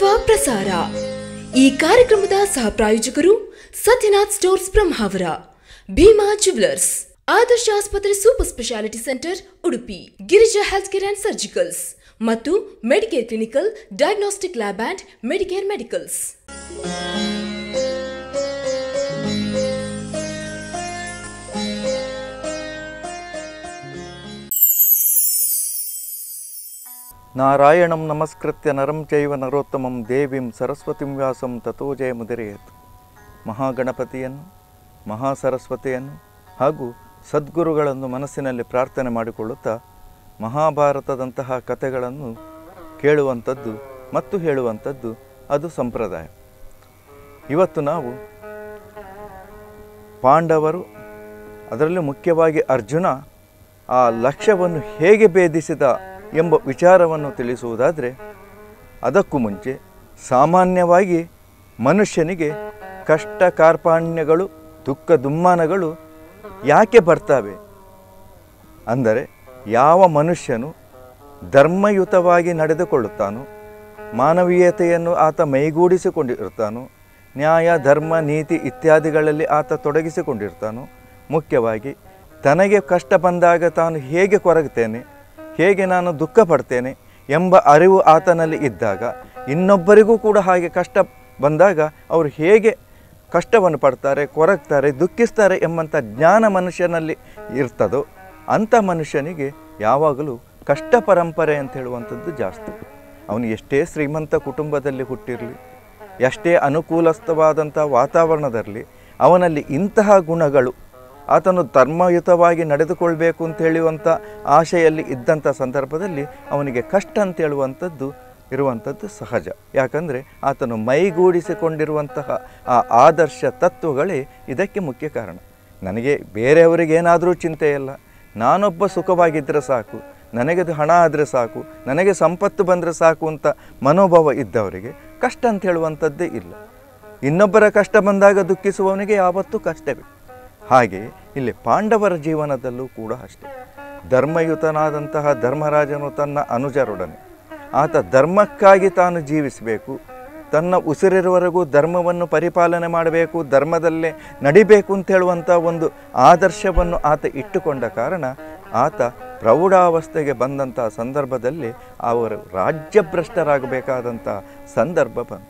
ತತ್ವ ಪ್ರಸಾರ. ಈ ಕಾರ್ಯಕ್ರಮದ ಸಹ ಪ್ರಾಯೋಜಕರು ಸತ್ಯನಾಥ್ ಸ್ಟೋರ್ಸ್ ಬ್ರಹ್ಮಾವರ, ಭೀಮಾ ಜ್ಯುವೆಲರ್ಸ್, ಆದರ್ಶ ಆಸ್ಪತ್ರೆ super speciality centre Udupi, Girija health care and surgicals ಮತ್ತು Medicare clinical diagnostic lab and Medicare medicals. ನಾರಾಯಣಂ ನಮಸ್ಕೃತ್ಯ ನರಂ ಚೈವ ನರೋತ್ತಮಂ ದೇವಿಂ ಸರಸ್ವತಿಂ ವ್ಯಾಸಂ ತಥೋ ಜಯಮುದಿರೇತ್. ಮಹಾಗಣಪತಿಯನ್ನು, ಮಹಾಸರಸ್ವತಿಯನ್ನು ಹಾಗೂ ಸದ್ಗುರುಗಳನ್ನು ಮನಸ್ಸಿನಲ್ಲಿ ಪ್ರಾರ್ಥನೆ ಮಾಡಿಕೊಳ್ಳುತ್ತಾ ಮಹಾಭಾರತದಂತಹ ಕಥೆಗಳನ್ನು ಕೇಳುವಂಥದ್ದು ಮತ್ತು ಹೇಳುವಂಥದ್ದು ಅದು ಸಂಪ್ರದಾಯ. ಇವತ್ತು ನಾವು ಪಾಂಡವರು, ಅದರಲ್ಲೂ ಮುಖ್ಯವಾಗಿ ಅರ್ಜುನ ಆ ಲಕ್ಷ್ಯವನ್ನು ಹೇಗೆ ಭೇದಿಸಿದ ಎಂಬ ವಿಚಾರವನ್ನು ತಿಳಿಸುವುದಾದರೆ, ಅದಕ್ಕೂ ಮುಂಚೆ ಸಾಮಾನ್ಯವಾಗಿ ಮನುಷ್ಯನಿಗೆ ಕಷ್ಟ ಕಾರ್ಪಣ್ಯಗಳು, ದುಃಖ ದುಮ್ಮಾನಗಳು ಯಾಕೆ ಬರ್ತವೆ ಅಂದರೆ, ಯಾವ ಮನುಷ್ಯನು ಧರ್ಮಯುತವಾಗಿ ನಡೆದುಕೊಳ್ಳುತ್ತಾನೋ, ಮಾನವೀಯತೆಯನ್ನು ಆತ ಮೈಗೂಡಿಸಿಕೊಂಡಿರ್ತಾನೋ, ನ್ಯಾಯ ಧರ್ಮ ನೀತಿ ಇತ್ಯಾದಿಗಳಲ್ಲಿ ಆತ ತೊಡಗಿಸಿಕೊಂಡಿರ್ತಾನೋ, ಮುಖ್ಯವಾಗಿ ತನಗೆ ಕಷ್ಟ ಬಂದಾಗ ತಾನು ಹೇಗೆ ಕೊರಗುತ್ತೇನೆ, ಹೇಗೆ ನಾನು ದುಃಖ ಪಡ್ತೇನೆ ಎಂಬ ಅರಿವು ಆತನಲ್ಲಿ ಇದ್ದಾಗ, ಇನ್ನೊಬ್ಬರಿಗೂ ಕೂಡ ಹಾಗೆ ಕಷ್ಟ ಬಂದಾಗ ಅವರು ಹೇಗೆ ಕಷ್ಟವನ್ನು ಪಡ್ತಾರೆ, ಕೊರಗ್ತಾರೆ, ದುಃಖಿಸ್ತಾರೆ ಎಂಬಂಥ ಜ್ಞಾನ ಮನುಷ್ಯನಲ್ಲಿ ಇರ್ತದೋ ಅಂಥ ಮನುಷ್ಯನಿಗೆ ಯಾವಾಗಲೂ ಕಷ್ಟ ಪರಂಪರೆ ಅಂತ ಹೇಳುವಂಥದ್ದು ಜಾಸ್ತಿ. ಅವನು ಎಷ್ಟೇ ಶ್ರೀಮಂತ ಕುಟುಂಬದಲ್ಲಿ ಹುಟ್ಟಿರಲಿ, ಎಷ್ಟೇ ಅನುಕೂಲಸ್ಥವಾದಂಥ ವಾತಾವರಣದಲ್ಲಿ ಅವನಲ್ಲಿ ಇಂತಹ ಗುಣಗಳು, ಆತನು ಧರ್ಮಯುತವಾಗಿ ನಡೆದುಕೊಳ್ಬೇಕು ಅಂತ ಹೇಳುವಂಥ ಆಶೆಯಲ್ಲಿ ಇದ್ದಂಥ ಸಂದರ್ಭದಲ್ಲಿ ಅವನಿಗೆ ಕಷ್ಟ ಅಂತ ಹೇಳುವಂಥದ್ದು ಇರುವಂಥದ್ದು ಸಹಜ. ಯಾಕಂದರೆ ಆತನು ಮೈಗೂಡಿಸಿಕೊಂಡಿರುವಂತಹ ಆ ಆದರ್ಶ ತತ್ವಗಳೇ ಇದಕ್ಕೆ ಮುಖ್ಯ ಕಾರಣ. ನನಗೆ ಬೇರೆಯವರಿಗೇನಾದರೂ ಚಿಂತೆ ಇಲ್ಲ, ನಾನೊಬ್ಬ ಸುಖವಾಗಿದ್ದರೆ ಸಾಕು, ನನಗೆ ಹಣ ಆದರೆ ಸಾಕು, ನನಗೆ ಸಂಪತ್ತು ಬಂದರೆ ಸಾಕು ಅಂತ ಮನೋಭಾವ ಇದ್ದವರಿಗೆ ಕಷ್ಟ ಅಂತ ಹೇಳುವಂಥದ್ದೇ ಇಲ್ಲ. ಇನ್ನೊಬ್ಬರ ಕಷ್ಟ ಬಂದಾಗ ದುಃಖಿಸುವವನಿಗೆ ಯಾವತ್ತೂ ಕಷ್ಟವೇ. ಹಾಗೆ ಇಲ್ಲಿ ಪಾಂಡವರ ಜೀವನದಲ್ಲೂ ಕೂಡ ಅಷ್ಟೇ. ಧರ್ಮಯುತನಾದಂತಹ ಧರ್ಮರಾಜನು ತನ್ನ ಅನುಜರೊಡನೆ ಆತ ಧರ್ಮಕ್ಕಾಗಿ ತಾನು ಜೀವಿಸಬೇಕು, ತನ್ನ ಉಸಿರಿರುವವರೆಗೂ ಧರ್ಮವನ್ನು ಪರಿಪಾಲನೆ ಮಾಡಬೇಕು, ಧರ್ಮದಲ್ಲೇ ನಡಿಬೇಕು ಅಂತ ಹೇಳುವಂಥ ಒಂದು ಆದರ್ಶವನ್ನು ಆತ ಇಟ್ಟುಕೊಂಡ ಕಾರಣ ಆತ ಪ್ರೌಢಾವಸ್ಥೆಗೆ ಬಂದಂಥ ಸಂದರ್ಭದಲ್ಲಿ ಅವರು ರಾಜ್ಯಭ್ರಷ್ಟರಾಗಬೇಕಾದಂಥ ಸಂದರ್ಭ ಬಂತು.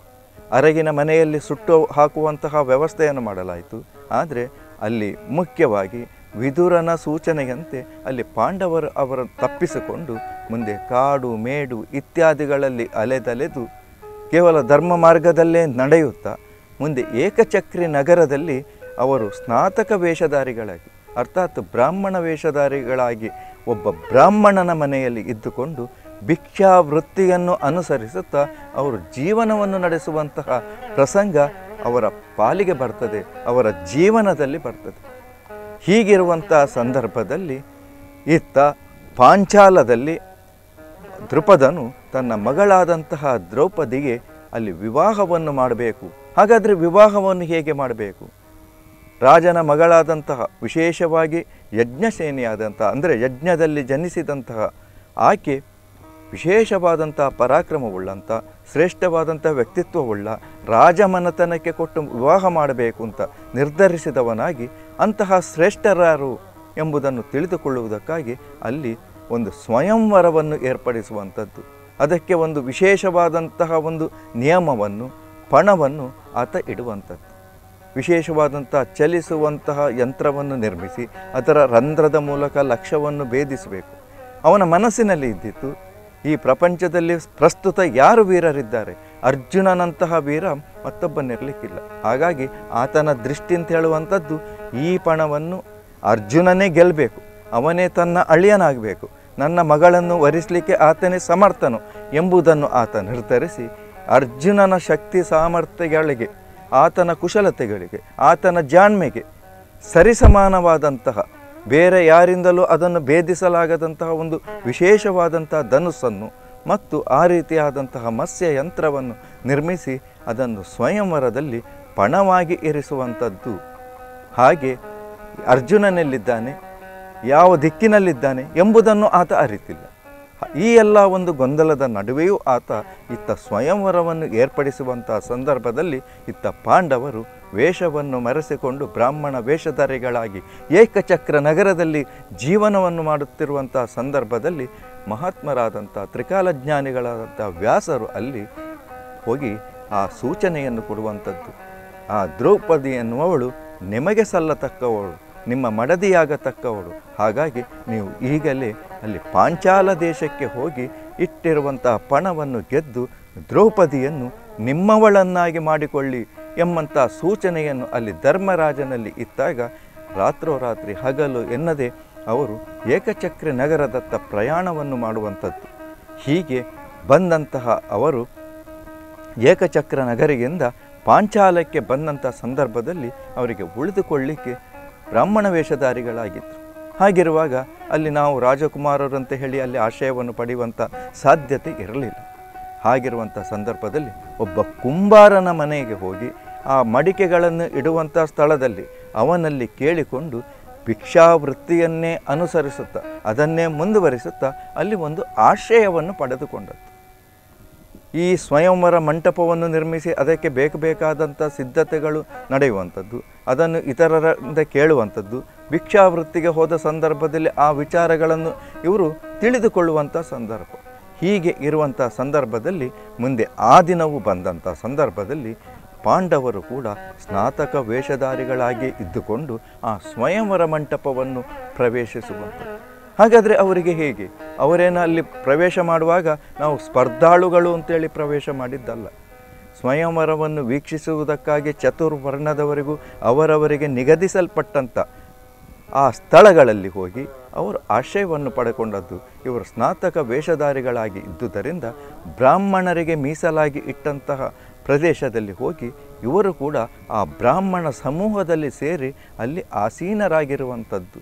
ಅರಗಿನ ಮನೆಯಲ್ಲಿ ಸುಟ್ಟು ಹಾಕುವಂತಹ ವ್ಯವಸ್ಥೆಯನ್ನು ಮಾಡಲಾಯಿತು. ಆದರೆ ಅಲ್ಲಿ ಮುಖ್ಯವಾಗಿ ವಿದುರನ ಸೂಚನೆಯಂತೆ ಅಲ್ಲಿ ಪಾಂಡವರು ಅವರನ್ನು ತಪ್ಪಿಸಿಕೊಂಡು ಮುಂದೆ ಕಾಡು ಮೇಡು ಇತ್ಯಾದಿಗಳಲ್ಲಿ ಅಲೆದಲೆದು ಕೇವಲ ಧರ್ಮ ಮಾರ್ಗದಲ್ಲೇ ನಡೆಯುತ್ತಾ ಮುಂದೆ ಏಕಚಕ್ರಿ ನಗರದಲ್ಲಿ ಅವರು ಸ್ನಾತಕ ವೇಷಧಾರಿಗಳಾಗಿ, ಅರ್ಥಾತ್ ಬ್ರಾಹ್ಮಣ ವೇಷಧಾರಿಗಳಾಗಿ ಒಬ್ಬ ಬ್ರಾಹ್ಮಣನ ಮನೆಯಲ್ಲಿ ಇದ್ದುಕೊಂಡು ಭಿಕ್ಷಾ ವೃತ್ತಿಯನ್ನು ಅನುಸರಿಸುತ್ತಾ ಅವರು ಜೀವನವನ್ನು ನಡೆಸುವಂತಹ ಪ್ರಸಂಗ ಅವರ ಪಾಲಿಗೆ ಬರ್ತದೆ, ಅವರ ಜೀವನದಲ್ಲಿ ಬರ್ತದೆ. ಹೀಗಿರುವಂಥ ಸಂದರ್ಭದಲ್ಲಿ ಇತ್ತ ಪಾಂಚಾಲದಲ್ಲಿ ದೃಪದನು ತನ್ನ ಮಗಳಾದಂತಹ ದ್ರೌಪದಿಗೆ ಅಲ್ಲಿ ವಿವಾಹವನ್ನು ಮಾಡಬೇಕು. ಹಾಗಾದರೆ ವಿವಾಹವನ್ನು ಹೇಗೆ ಮಾಡಬೇಕು? ರಾಜನ ಮಗಳಾದಂತಹ, ವಿಶೇಷವಾಗಿ ಯಜ್ಞಸೇನೆಯಾದಂತಹ, ಅಂದರೆ ಯಜ್ಞದಲ್ಲಿ ಜನಿಸಿದಂತಹ ಆಕೆ ವಿಶೇಷವಾದಂಥ ಪರಾಕ್ರಮವುಳ್ಳಂಥ, ಶ್ರೇಷ್ಠವಾದಂಥ ವ್ಯಕ್ತಿತ್ವವುಳ್ಳ ರಾಜಮನೆತನಕ್ಕೆ ಕೊಟ್ಟು ವಿವಾಹ ಮಾಡಬೇಕು ಅಂತ ನಿರ್ಧರಿಸಿದವನಾಗಿ ಅಂತಹ ಶ್ರೇಷ್ಠರಾರು ಎಂಬುದನ್ನು ತಿಳಿದುಕೊಳ್ಳುವುದಕ್ಕಾಗಿ ಅಲ್ಲಿ ಒಂದು ಸ್ವಯಂವರವನ್ನು ಏರ್ಪಡಿಸುವಂಥದ್ದು, ಅದಕ್ಕೆ ಒಂದು ವಿಶೇಷವಾದಂತಹ ಒಂದು ನಿಯಮವನ್ನು, ಪಣವನ್ನು ಆತ ಇಡುವಂಥದ್ದು. ವಿಶೇಷವಾದಂಥ ಚಲಿಸುವಂತಹ ಯಂತ್ರವನ್ನು ನಿರ್ಮಿಸಿ ಅದರ ರಂಧ್ರದ ಮೂಲಕ ಲಕ್ಷ್ಯವನ್ನು ಭೇದಿಸಬೇಕು. ಅವನ ಮನಸ್ಸಿನಲ್ಲಿ ಇದ್ದಿತ್ತು, ಈ ಪ್ರಪಂಚದಲ್ಲಿ ಪ್ರಸ್ತುತ ಯಾರು ವೀರರಿದ್ದಾರೆ, ಅರ್ಜುನನಂತಹ ವೀರ ಮತ್ತೊಬ್ಬನಿರಲಿಕ್ಕಿಲ್ಲ. ಹಾಗಾಗಿ ಆತನ ದೃಷ್ಟಿ ಅಂತ ಹೇಳುವಂಥದ್ದು ಈ ಪಣವನ್ನು ಅರ್ಜುನನೇ ಗೆಲ್ಲಬೇಕು, ಅವನೇ ತನ್ನ ಅಳಿಯನಾಗಬೇಕು, ನನ್ನ ಮಗಳನ್ನು ವರಿಸಲಿಕ್ಕೆ ಆತನೇ ಸಮರ್ಥನು ಎಂಬುದನ್ನು ಆತ ನಿರ್ಧರಿಸಿ ಅರ್ಜುನನ ಶಕ್ತಿ ಸಾಮರ್ಥ್ಯಗಳಿಗೆ, ಆತನ ಕುಶಲತೆಗಳಿಗೆ, ಆತನ ಜಾಣ್ಮೆಗೆ ಸರಿಸಮಾನವಾದಂತಹ, ಬೇರೆ ಯಾರಿಂದಲೂ ಅದನ್ನು ಭೇದಿಸಲಾಗದಂತಹ ಒಂದು ವಿಶೇಷವಾದಂಥ ಧನುಸ್ಸನ್ನು ಮತ್ತು ಆ ರೀತಿಯಾದಂತಹ ಮತ್ಸ್ಯ ಯಂತ್ರವನ್ನು ನಿರ್ಮಿಸಿ ಅದನ್ನು ಸ್ವಯಂವರದಲ್ಲಿ ಪಣವಾಗಿ ಇರಿಸುವಂಥದ್ದು. ಹಾಗೆ ಅರ್ಜುನನೆಲ್ಲಿದ್ದಾನೆ, ಯಾವ ದಿಕ್ಕಿನಲ್ಲಿದ್ದಾನೆ ಎಂಬುದನ್ನು ಆತ ಅರಿತಿಲ್ಲ. ಈ ಎಲ್ಲ ಒಂದು ಗೊಂದಲದ ನಡುವೆಯೂ ಆತ ಇತ್ತ ಸ್ವಯಂವರವನ್ನು ಏರ್ಪಡಿಸುವಂಥ ಸಂದರ್ಭದಲ್ಲಿ ಇತ್ತ ಪಾಂಡವರು ವೇಷವನ್ನು ಮರೆಸಿಕೊಂಡು ಬ್ರಾಹ್ಮಣ ವೇಷಧಾರಿಗಳಾಗಿ ಏಕಚಕ್ರ ನಗರದಲ್ಲಿ ಜೀವನವನ್ನು ಮಾಡುತ್ತಿರುವಂಥ ಸಂದರ್ಭದಲ್ಲಿ ಮಹಾತ್ಮರಾದಂಥ ತ್ರಿಕಾಲಜ್ಞಾನಿಗಳಾದಂಥ ವ್ಯಾಸರು ಅಲ್ಲಿ ಹೋಗಿ ಆ ಸೂಚನೆಯನ್ನು ಕೊಡುವಂಥದ್ದು. ಆ ದ್ರೌಪದಿ ಎನ್ನುವವಳು ನಿಮಗೆ ಸಲ್ಲತಕ್ಕವಳು, ನಿಮ್ಮ ಮಡದಿಯಾಗತಕ್ಕವಳು. ಹಾಗಾಗಿ ನೀವು ಈಗಲೇ ಅಲ್ಲಿ ಪಾಂಚಾಲ ದೇಶಕ್ಕೆ ಹೋಗಿ ಇಟ್ಟಿರುವಂತಹ ಪಣವನ್ನು ಗೆದ್ದು ದ್ರೌಪದಿಯನ್ನು ನಿಮ್ಮವಳನ್ನಾಗಿ ಮಾಡಿಕೊಳ್ಳಿ ಎಂಬಂಥ ಸೂಚನೆಯನ್ನು ಅಲ್ಲಿ ಧರ್ಮರಾಜನಲ್ಲಿ ಇದ್ದಾಗ ರಾತ್ರೋರಾತ್ರಿ ಹಗಲು ಎನ್ನದೆ ಅವರು ಏಕಚಕ್ರ ನಗರದತ್ತ ಪ್ರಯಾಣವನ್ನು ಮಾಡುವಂಥದ್ದು. ಹೀಗೆ ಬಂದಂತಹ ಅವರು ಏಕಚಕ್ರ ನಗರಿಯಿಂದ ಪಾಂಚಾಲಕ್ಕೆ ಬಂದಂಥ ಸಂದರ್ಭದಲ್ಲಿ ಅವರಿಗೆ ಉಳಿದುಕೊಳ್ಳಿಕ್ಕೆ ಬ್ರಾಹ್ಮಣ ವೇಷಧಾರಿಗಳಾಗಿದ್ದರು. ಹಾಗಿರುವಾಗ ಅಲ್ಲಿ ನಾವು ರಾಜಕುಮಾರರಂತ ಹೇಳಿ ಅಲ್ಲಿ ಆಶ್ರಯವನ್ನು ಪಡೆಯುವಂಥ ಸಾಧ್ಯತೆ ಇರಲಿಲ್ಲ. ಹಾಗಿರುವಂಥ ಸಂದರ್ಭದಲ್ಲಿ ಒಬ್ಬ ಕುಂಬಾರನ ಮನೆಗೆ ಹೋಗಿ ಆ ಮಡಿಕೆಗಳನ್ನು ಇಡುವಂಥ ಸ್ಥಳದಲ್ಲಿ ಅವನಲ್ಲಿ ಕೇಳಿಕೊಂಡು ಭಿಕ್ಷಾವೃತ್ತಿಯನ್ನೇ ಅನುಸರಿಸುತ್ತಾ ಅದನ್ನೇ ಮುಂದುವರಿಸುತ್ತಾ ಅಲ್ಲಿ ಒಂದು ಆಶ್ರಯವನ್ನು ಪಡೆದುಕೊಂಡದ್ದು. ಈ ಸ್ವಯಂವರ ಮಂಟಪವನ್ನು ನಿರ್ಮಿಸಿ ಅದಕ್ಕೆ ಬೇಕಾದಂಥ ಸಿದ್ಧತೆಗಳು ನಡೆಯುವಂಥದ್ದು, ಅದನ್ನು ಇತರರಿಂದ ಕೇಳುವಂಥದ್ದು, ಭಿಕ್ಷಾವೃತ್ತಿಗೆ ಹೋದ ಸಂದರ್ಭದಲ್ಲಿ ಆ ವಿಚಾರಗಳನ್ನು ಇವರು ತಿಳಿದುಕೊಳ್ಳುವಂಥ ಸಂದರ್ಭ. ಹೀಗೆ ಇರುವಂಥ ಸಂದರ್ಭದಲ್ಲಿ ಮುಂದೆ ಆ ದಿನವೂ ಬಂದಂಥ ಸಂದರ್ಭದಲ್ಲಿ ಪಾಂಡವರು ಕೂಡ ಸ್ನಾತಕ ವೇಷಧಾರಿಗಳಾಗಿ ಇದ್ದುಕೊಂಡು ಆ ಸ್ವಯಂವರ ಮಂಟಪವನ್ನು ಪ್ರವೇಶಿಸುವಂಥದ್ದು. ಹಾಗಾದರೆ ಅವರಿಗೆ ಹೇಗೆ? ಅವರೇನು ಅಲ್ಲಿ ಪ್ರವೇಶ ಮಾಡುವಾಗ ನಾವು ಸ್ಪರ್ಧಾಳುಗಳು ಅಂತೇಳಿ ಪ್ರವೇಶ ಮಾಡಿದ್ದಲ್ಲ. ಸ್ವಯಂವರವನ್ನು ವೀಕ್ಷಿಸುವುದಕ್ಕಾಗಿ ಚತುರ್ವರ್ಣದವರೆಗೂ ಅವರವರಿಗೆ ನಿಗದಿಸಲ್ಪಟ್ಟಂಥ ಆ ಸ್ಥಳಗಳಲ್ಲಿ ಹೋಗಿ ಅವರು ಆಶ್ರಯವನ್ನು ಪಡೆಕೊಂಡದ್ದು. ಇವರು ಸ್ನಾತಕ ವೇಷಧಾರಿಗಳಾಗಿ ಇದ್ದುದರಿಂದ ಬ್ರಾಹ್ಮಣರಿಗೆ ಮೀಸಲಾಗಿ ಇಟ್ಟಂತಹ ಪ್ರದೇಶದಲ್ಲಿ ಹೋಗಿ ಇವರು ಕೂಡ ಆ ಬ್ರಾಹ್ಮಣ ಸಮೂಹದಲ್ಲಿ ಸೇರಿ ಅಲ್ಲಿ ಆಸೀನರಾಗಿರುವಂಥದ್ದು.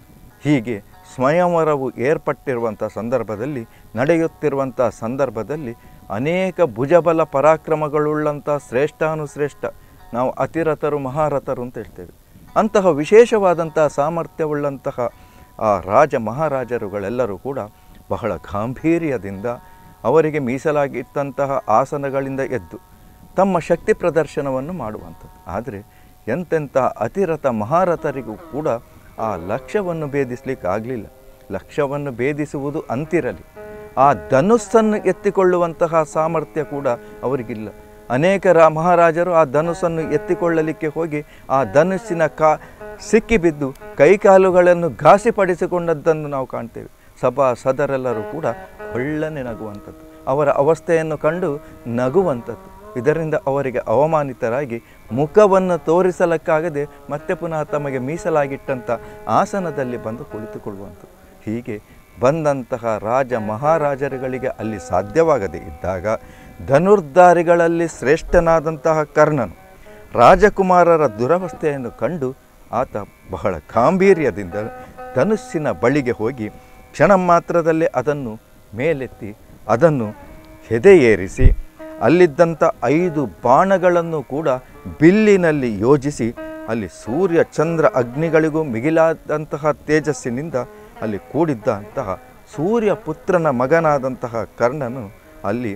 ಹೀಗೆ ಸ್ವಯಂವರವು ಏರ್ಪಟ್ಟಿರುವಂಥ ಸಂದರ್ಭದಲ್ಲಿ ನಡೆಯುತ್ತಿರುವಂಥ ಸಂದರ್ಭದಲ್ಲಿ ಅನೇಕ ಭುಜಬಲ ಪರಾಕ್ರಮಗಳುಳ್ಳಂಥ ಶ್ರೇಷ್ಠಾನುಶ್ರೇಷ್ಠ, ನಾವು ಅತಿರಥರು ಮಹಾರಥರು ಅಂತ ಹೇಳ್ತೇವೆ, ಅಂತಹ ವಿಶೇಷವಾದಂಥ ಸಾಮರ್ಥ್ಯವುಳ್ಳಂತಹ ಆ ರಾಜ ಮಹಾರಾಜರುಗಳೆಲ್ಲರೂ ಕೂಡ ಬಹಳ ಗಾಂಭೀರ್ಯದಿಂದ ಅವರಿಗೆ ಮೀಸಲಾಗಿ ಇಟ್ಟಂತಹ ಆಸನಗಳಿಂದ ಎದ್ದು ತಮ್ಮ ಶಕ್ತಿ ಪ್ರದರ್ಶನವನ್ನು ಮಾಡುವಂಥದ್ದು. ಆದರೆ ಎಂತೆಂಥ ಅತಿರಥ ಮಹಾರಥರಿಗೂ ಕೂಡ ಆ ಲಕ್ಷ್ಯವನ್ನು ಭೇದಿಸಲಿಕ್ಕೆ ಆಗಲಿಲ್ಲ. ಲಕ್ಷ್ಯವನ್ನು ಭೇದಿಸುವುದು ಅಂತಿರಲಿ, ಆ ಧನುಸ್ಸನ್ನು ಎತ್ತಿಕೊಳ್ಳುವಂತಹ ಸಾಮರ್ಥ್ಯ ಕೂಡ ಅವರಿಗಿಲ್ಲ. ಅನೇಕ ಮಹಾರಾಜರು ಆ ಧನುಸ್ಸನ್ನು ಎತ್ತಿಕೊಳ್ಳಲಿಕ್ಕೆ ಹೋಗಿ ಆ ಧನುಸ್ಸಿನ ಸಿಕ್ಕಿಬಿದ್ದು ಕೈಕಾಲುಗಳನ್ನು ಘಾಸಿಪಡಿಸಿಕೊಂಡದ್ದನ್ನು ನಾವು ಕಾಣ್ತೇವೆ. ಸಭಾ ಸದರೆಲ್ಲರೂ ಕೂಡ ಒಳ್ಳೆನೆ ನಗುವಂಥದ್ದು, ಅವರ ಅವಸ್ಥೆಯನ್ನು ಕಂಡು ನಗುವಂಥದ್ದು. ಇದರಿಂದ ಅವರಿಗೆ ಅವಮಾನಿತರಾಗಿ ಮುಖವನ್ನು ತೋರಿಸಲಕ್ಕಾಗದೆ ಮತ್ತೆ ಪುನಃ ತಮಗೆ ಮೀಸಲಾಗಿಟ್ಟಂಥ ಆಸನದಲ್ಲಿ ಬಂದು ಕುಳಿತುಕೊಳ್ಳುವಂಥದ್ದು. ಹೀಗೆ ಬಂದಂತಹ ರಾಜ ಮಹಾರಾಜರುಗಳಿಗೆ ಅಲ್ಲಿ ಸಾಧ್ಯವಾಗದೇ ಇದ್ದಾಗ ಧನುರ್ಧಾರಿಗಳಲ್ಲಿ ಶ್ರೇಷ್ಠನಾದಂತಹ ಕರ್ಣನು ರಾಜಕುಮಾರರ ದುರವಸ್ಥೆಯನ್ನು ಕಂಡು ಆತ ಬಹಳ ಗಾಂಭೀರ್ಯದಿಂದ ಧನುಸ್ಸಿನ ಬಳಿಗೆ ಹೋಗಿ ಕ್ಷಣ ಮಾತ್ರದಲ್ಲೇ ಅದನ್ನು ಮೇಲೆತ್ತಿ ಅದನ್ನು ಹೆದೆಯೇರಿಸಿ ಅಲ್ಲಿದ್ದಂಥ 5 ಬಾಣಗಳನ್ನು ಕೂಡ ಬಿಲ್ಲಿನಲ್ಲಿ ಯೋಜಿಸಿ ಅಲ್ಲಿ ಸೂರ್ಯ ಚಂದ್ರ ಅಗ್ನಿಗಳಿಗೂ ಮಿಗಿಲಾದಂತಹ ತೇಜಸ್ಸಿನಿಂದ ಅಲ್ಲಿ ಕೂಡಿದ್ದಂತಹ ಸೂರ್ಯ ಪುತ್ರನ ಮಗನಾದಂತಹ ಕರ್ಣನು ಅಲ್ಲಿ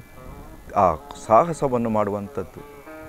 ಆ ಸಾಹಸವನ್ನು ಮಾಡುವಂಥದ್ದು,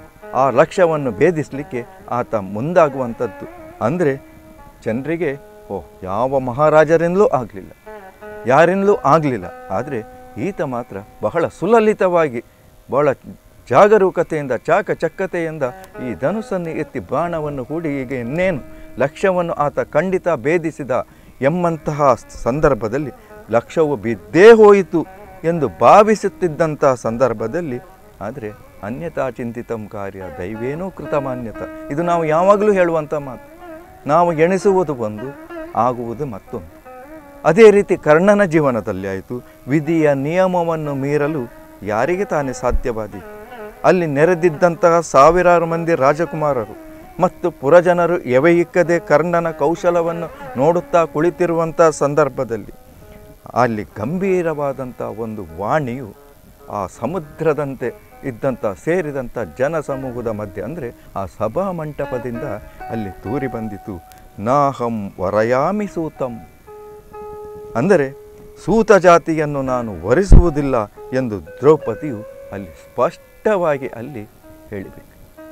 ಆ ಲಕ್ಷ್ಯವನ್ನು ಭೇದಿಸಲಿಕ್ಕೆ ಆತ ಮುಂದಾಗುವಂಥದ್ದು. ಅಂದರೆ ಜನರಿಗೆ ಯಾವ ಮಹಾರಾಜರಿಂದಲೂ ಆಗಲಿಲ್ಲ, ಯಾರಿಂದಲೂ ಆಗಲಿಲ್ಲ. ಆದರೆ ಈತ ಮಾತ್ರ ಬಹಳ ಸುಲಲಿತವಾಗಿ ಬಹಳ ಜಾಗರೂಕತೆಯಿಂದ ಚಾಕಚಕ್ಯತೆಯಿಂದ ಈ ಧನುಸ್ಸನ್ನು ಎತ್ತಿ ಬಾಣವನ್ನು ಹೂಡಿ ಹೀಗೆ ಇನ್ನೇನು ಲಕ್ಷ್ಯವನ್ನು ಆತ ಖಂಡಿತ ಭೇದಿಸಿದ ಎಂಬಂತಹ ಸಂದರ್ಭದಲ್ಲಿ ಲಕ್ಷ್ಯವು ಬಿದ್ದೇ ಹೋಯಿತು ಎಂದು ಭಾವಿಸುತ್ತಿದ್ದಂಥ ಸಂದರ್ಭದಲ್ಲಿ ಆದರೆ ಅನ್ಯತಾ ಚಿಂತಿತಂ ಕಾರ್ಯ ದೈವೇನೋ ಕೃತಮಾನ್ಯತ, ಇದು ನಾವು ಯಾವಾಗಲೂ ಹೇಳುವಂಥ ಮಾತು. ನಾವು ಎಣಿಸುವುದು ಒಂದು, ಆಗುವುದು ಮತ್ತೊಂದು. ಅದೇ ರೀತಿ ಕರ್ಣನ ಜೀವನದಲ್ಲಿ ಆಯಿತು. ವಿಧಿಯ ನಿಯಮವನ್ನು ಮೀರಲು ಯಾರಿಗೆ ತಾನೇ ಸಾಧ್ಯವಾದೀತು? ಅಲ್ಲಿ ನೆರೆದಿದ್ದಂತಹ ಸಾವಿರಾರು ಮಂದಿ ರಾಜಕುಮಾರರು ಮತ್ತು ಪುರಜನರು ಎವೆಯಿಕ್ಕದೆ ಕರ್ಣನ ಕೌಶಲವನ್ನು ನೋಡುತ್ತಾ ಕುಳಿತಿರುವಂಥ ಸಂದರ್ಭದಲ್ಲಿ ಅಲ್ಲಿ ಗಂಭೀರವಾದಂಥ ಒಂದು ವಾಣಿಯು ಆ ಸಮುದ್ರದಂತೆ ಇದ್ದಂಥ ಸೇರಿದಂಥ ಜನಸಮೂಹದ ಮಧ್ಯೆ ಅಂದರೆ ಆ ಸಭಾ ಮಂಟಪದಿಂದ ಅಲ್ಲಿ ತೂರಿ ಬಂದಿತು. ನಾಹಂ ವರಯಾಮಿ ಸೂತಂ, ಅಂದರೆ ಸೂತ ಜಾತಿಯನ್ನು ನಾನು ವರಿಸುವುದಿಲ್ಲ ಎಂದು ದ್ರೌಪದಿಯು ಅಲ್ಲಿ ಸ್ಪಷ್ಟವಾಗಿ ಅಲ್ಲಿ ಹೇಳಿಬೇಕು.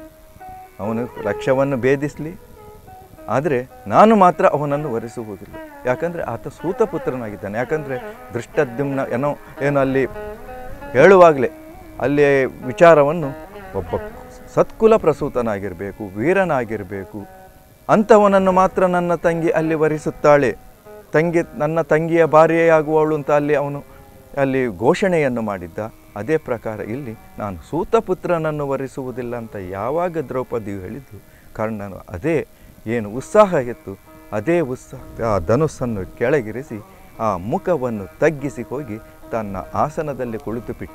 ಅವನು ಲಕ್ಷ್ಯವನ್ನು ಭೇದಿಸಲಿ, ಆದರೆ ನಾನು ಮಾತ್ರ ಅವನನ್ನು ವರಿಸುವುದಿಲ್ಲ. ಯಾಕಂದರೆ ಆತ ಸೂತಪುತ್ರನಾಗಿದ್ದಾನೆ. ಯಾಕಂದರೆ ದೃಷ್ಟದ್ಯುಮ್ನ ಏನೋ ಅಲ್ಲಿ ಹೇಳುವಾಗಲೇ ಅಲ್ಲಿ ವಿಚಾರವನ್ನು ಒಬ್ಬ ಸತ್ಕುಲ ಪ್ರಸೂತನಾಗಿರಬೇಕು, ವೀರನಾಗಿರಬೇಕು, ಅಂಥವನನ್ನು ಮಾತ್ರ ನನ್ನ ತಂಗಿ ಅಲ್ಲಿ ವರಿಸುತ್ತಾಳೆ, ನನ್ನ ತಂಗಿಯ ಭಾರ್ಯೆಯಾಗುವವಳು ಅಂತ ಅವನು ಅಲ್ಲಿ ಘೋಷಣೆಯನ್ನು ಮಾಡಿದ್ದ. ಅದೇ ಪ್ರಕಾರ ಇಲ್ಲಿ ನಾನು ಸೂತಪುತ್ರನನ್ನು ವರಿಸುವುದಿಲ್ಲ ಅಂತ ಯಾವಾಗ ದ್ರೌಪದಿಯು ಹೇಳಿದ್ದು, ಕರ್ಣನು ಅದೇ ಏನು ಉತ್ಸಾಹ ಇತ್ತು, ಅದೇ ಉತ್ಸಾಹ ಆ ಧನುಸ್ಸನ್ನು ಕೆಳಗಿರಿಸಿ ಆ ಮುಖವನ್ನು ತಗ್ಗಿಸಿ ಹೋಗಿ ತನ್ನ ಆಸನದಲ್ಲಿ ಕುಳಿತು ಬಿಟ್ಟ.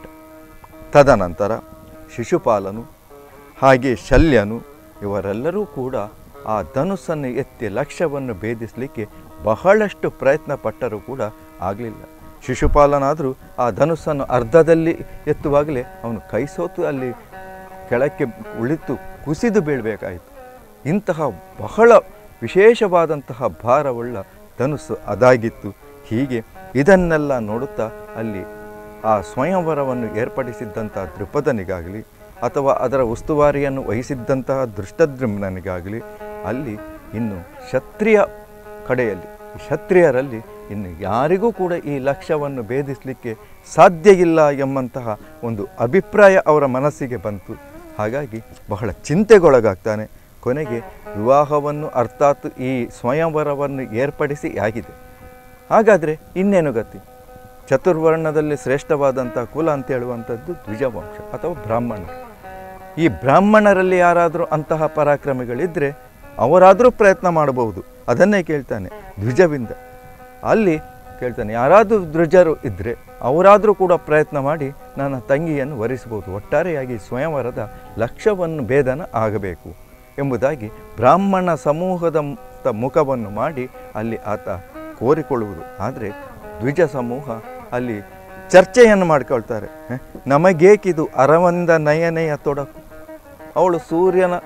ತದನಂತರ ಶಿಶುಪಾಲನು ಹಾಗೆ ಶಲ್ಯನು ಇವರೆಲ್ಲರೂ ಕೂಡ ಆ ಧನುಸ್ಸನ್ನು ಎತ್ತಿ ಲಕ್ಷ್ಯವನ್ನು ಭೇದಿಸಲಿಕ್ಕೆ ಬಹಳಷ್ಟು ಪ್ರಯತ್ನ ಪಟ್ಟರೂ ಕೂಡ ಆಗಲಿಲ್ಲ. ಶಿಶುಪಾಲನಾದರೂ ಆ ಧನುಸ್ಸನ್ನು ಅರ್ಧದಲ್ಲಿ ಎತ್ತುವಾಗಲೇ ಅವನು ಕೈ ಸೋತು ಅಲ್ಲಿ ಕೆಳಕ್ಕೆ ಉಳಿತು ಕುಸಿದು ಬೀಳಬೇಕಾಯಿತು. ಇಂತಹ ಬಹಳ ವಿಶೇಷವಾದಂತಹ ಭಾರವುಳ್ಳ ಧನುಸ್ಸು ಅದಾಗಿತ್ತು. ಹೀಗೆ ಇದನ್ನೆಲ್ಲ ನೋಡುತ್ತಾ ಅಲ್ಲಿ ಆ ಸ್ವಯಂವರವನ್ನು ಏರ್ಪಡಿಸಿದ್ದಂಥ ದೃಪದನಿಗಾಗಲಿ ಅಥವಾ ಅದರ ಉಸ್ತುವಾರಿಯನ್ನು ವಹಿಸಿದ್ದಂತಹ ದೃಷ್ಟದ್ಯುಮ್ನನಿಗಾಗಲಿ ಅಲ್ಲಿ ಇನ್ನು ಕ್ಷತ್ರಿಯ ಕಡೆಯಲ್ಲಿ ಕ್ಷತ್ರಿಯರಲ್ಲಿ ಇನ್ನು ಯಾರಿಗೂ ಕೂಡ ಈ ಲಕ್ಷ್ಯವನ್ನು ಭೇದಿಸಲಿಕ್ಕೆ ಸಾಧ್ಯ ಇಲ್ಲ ಎಂಬಂತಹ ಒಂದು ಅಭಿಪ್ರಾಯ ಅವರ ಮನಸ್ಸಿಗೆ ಬಂತು. ಹಾಗಾಗಿ ಬಹಳ ಚಿಂತೆಗೊಳಗಾಗ್ತಾನೆ. ಕೊನೆಗೆ ವಿವಾಹವನ್ನು ಅರ್ಥಾತ್ ಈ ಸ್ವಯಂವರವನ್ನು ಏರ್ಪಡಿಸಿ ಆಗಿದೆ. ಹಾಗಾದರೆ ಇನ್ನೇನು ಗತಿ? ಚತುರ್ವರ್ಣದಲ್ಲಿ ಶ್ರೇಷ್ಠವಾದಂಥ ಕುಲ ಅಂತ ಹೇಳುವಂಥದ್ದು ದ್ವಿಜವಂಶ ಅಥವಾ ಬ್ರಾಹ್ಮಣರು. ಈ ಬ್ರಾಹ್ಮಣರಲ್ಲಿ ಯಾರಾದರೂ ಅಂತಹ ಪರಾಕ್ರಮಿಗಳಿದ್ದರೆ ಅವರಾದರೂ ಪ್ರಯತ್ನ ಮಾಡಬಹುದು. ಅದನ್ನೇ ಕೇಳ್ತಾನೆ ದ್ವಿಜವಿಂದ. ಅಲ್ಲಿ ಕೇಳ್ತಾನೆ ಯಾರಾದರೂ ದ್ವಿಜರು ಇದ್ದರೆ ಅವರಾದರೂ ಕೂಡ ಪ್ರಯತ್ನ ಮಾಡಿ ನನ್ನ ತಂಗಿಯನ್ನು ವರಿಸಬಹುದು. ಒಟ್ಟಾರೆಯಾಗಿ ಸ್ವಯಂವರದ ಲಕ್ಷ್ಯವನ್ನು ಭೇದನ ಆಗಬೇಕು ಎಂಬುದಾಗಿ ಬ್ರಾಹ್ಮಣ ಸಮೂಹದ ಮುಖವನ್ನು ಮಾಡಿ ಅಲ್ಲಿ ಆತ ಕೋರಿಕೊಳ್ಳುವುದು. ಆದರೆ ದ್ವಿಜ ಸಮೂಹ ಅಲ್ಲಿ ಚರ್ಚೆಯನ್ನು ಮಾಡ್ಕೊಳ್ತಾರೆ. ನಮಗೇಕಿದು ಅರವಂದ ನಯನೆಯ ತೊಡಕು, ಅವಳು ಸೂರ್ಯನ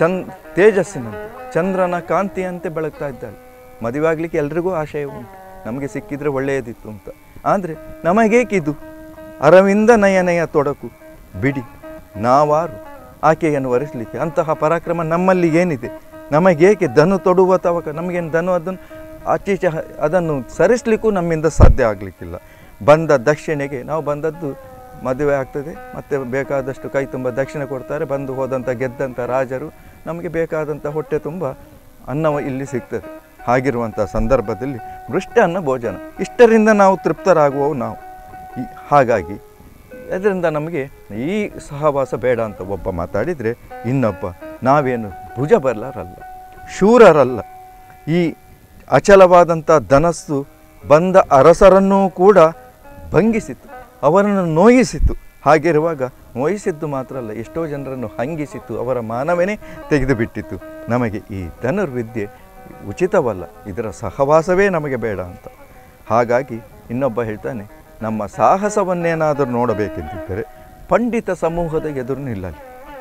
ತೇಜಸ್ಸಿನಂತೆ ಚಂದ್ರನ ಕಾಂತಿಯಂತೆ ಬೆಳಗ್ತಾ ಇದ್ದಾಳೆ. ಮದುವೆ ಆಗಲಿಕ್ಕೆ ಎಲ್ರಿಗೂ ಆಶಯ ಉಂಟು, ನಮಗೆ ಸಿಕ್ಕಿದರೆ ಒಳ್ಳೆಯದಿತ್ತು ಅಂತ. ಆದರೆ ನಮಗೇಕಿದು ಅರವಿಂದ ನಯನೆಯ ತೊಡಕು, ಬಿಡಿ ನಾವಾರು ಆಕೆಯನ್ನು ವರಿಸಲಿಕ್ಕೆ, ಅಂತಹ ಪರಾಕ್ರಮ ನಮ್ಮಲ್ಲಿ ಏನಿದೆ, ನಮಗೇಕೆ ಧನು ತೊಡುವ ತವಕ, ನಮಗೇನು ಧನು ಅದನ್ನು ಆಚೀಚೆ ಅದನ್ನು ಸರಿಸಲಿಕ್ಕೂ ನಮ್ಮಿಂದ ಸಾಧ್ಯ ಆಗಲಿಕ್ಕಿಲ್ಲ. ಬಂದ ದಕ್ಷಿಣೆಗೆ ನಾವು ಬಂದದ್ದು ಮದುವೆ ಆಗ್ತದೆ, ಮತ್ತು ಬೇಕಾದಷ್ಟು ಕೈ ತುಂಬ ದಕ್ಷಿಣೆ ಕೊಡ್ತಾರೆ. ಬಂದು ಹೋದಂಥ ಗೆದ್ದಂಥ ರಾಜರು ನಮಗೆ ಬೇಕಾದಂಥ ಹೊಟ್ಟೆ ತುಂಬ ಅನ್ನವ ಇಲ್ಲಿ ಸಿಗ್ತದೆ. ಹಾಗಿರುವಂಥ ಸಂದರ್ಭದಲ್ಲಿ ಮೃಷ್ಟಾನ್ನ ಭೋಜನ ಇಷ್ಟರಿಂದ ನಾವು ತೃಪ್ತರಾಗುವವು ನಾವು. ಹಾಗಾಗಿ ಅದರಿಂದ ನಮಗೆ ಈ ಸಹವಾಸ ಬೇಡ ಅಂತ ಒಬ್ಬ ಮಾತಾಡಿದರೆ, ಇನ್ನೊಬ್ಬ ನಾವೇನು ಭುಜಬಲರಲ್ಲ, ಶೂರರಲ್ಲ, ಈ ಅಚಲವಾದಂಥ ಧನಸ್ಸು ಬಂದ ಅರಸರನ್ನೂ ಕೂಡ ಭಂಗಿಸಿತು, ಅವರನ್ನು ನೋಯಿಸಿತು. ಹಾಗಿರುವಾಗ ನೋಯಿಸಿದ್ದು ಮಾತ್ರ ಅಲ್ಲ, ಎಷ್ಟೋ ಜನರನ್ನು ಹಂಗಿಸಿತು, ಅವರ ಮಾನವನೇ ತೆಗೆದುಬಿಟ್ಟಿತು. ನಮಗೆ ಈ ಧನುರ್ವಿದ್ಯೆ ಉಚಿತವಲ್ಲ, ಇದರ ಸಹವಾಸವೇ ನಮಗೆ ಬೇಡ ಅಂತ. ಹಾಗಾಗಿ ಇನ್ನೊಬ್ಬ ಹೇಳ್ತಾನೆ, ನಮ್ಮ ಸಾಹಸವನ್ನೇನಾದರೂ ನೋಡಬೇಕೆಂದಿದ್ದರೆ ಪಂಡಿತ ಸಮೂಹದ ಎದುರು ನಿಲ್ಲಲಿ,